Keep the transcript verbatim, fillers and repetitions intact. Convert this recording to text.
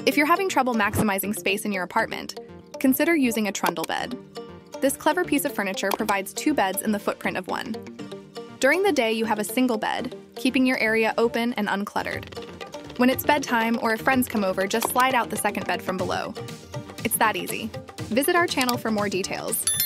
If you're having trouble maximizing space in your apartment, consider using a trundle bed. This clever piece of furniture provides two beds in the footprint of one. During the day, you have a single bed, keeping your area open and uncluttered. When it's bedtime or if friends come over, just slide out the second bed from below. It's that easy. Visit our channel for more details.